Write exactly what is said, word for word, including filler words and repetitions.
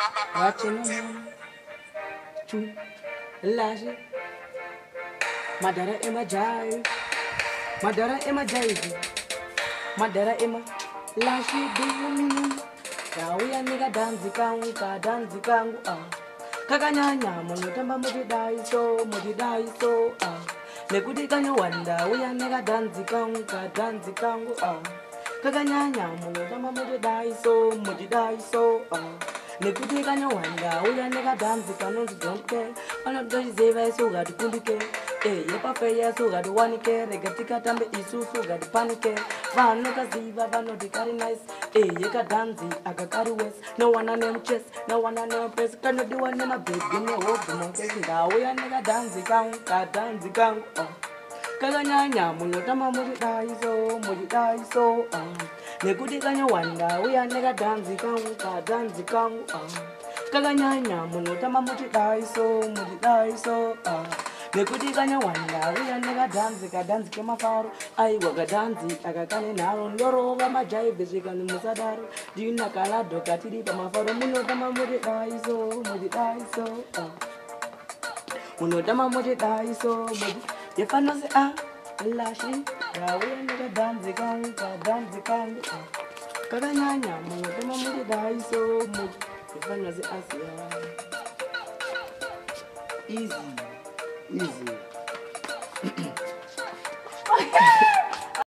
Watching on Chu Lashi Madara Emma Jai Madara Emma Jai Madara Emma Lashi Bumi Kawi nigga dance kangu ka dance kangu ah Kakanyanya monotamba mudi dai so mudi dai so ah Nekudi kanyo wanda uya nigga dance kangu ka dance kangu ah Kakanyanya monotamba mudi dai so mudi dai so ah Nekudi kanyo wanda uya nigga dance kanonzi don't care Ono doji zeva so gadu kulike Eh, yepa feya so gadu wanike Regatika tambe isu so gadu panike Vano kaziva vano dikari nice Eh, yeka danzi akakari west No one a name chest, no one a name press Kano di one name a baby, no hope no kesi Da uya nigga danzi kang, ka danzi kang oh Kaganyanya muno tama mudi daiso, mudi daiso ah Nekudi kanyo wanda uya nigga danzi kang, ka danzi kang ah Kaganyanya muno tama mudi daiso, mudi daiso ah Nekudi kanya wanda uya nega danzi ka danzi ke mafaro ai waga danzi akakane naro ndoro ga majai bezika ni musadaro dina kala doka tiri pa mafaro muno tama mudi daiso mudi daiso ah muno tama mudi daiso mudi yefano se ah lashi ga uya nega danzi kan ka danzi kan ah kaganyanya muno tama mudi daiso mudi yefano se asia easy Easy.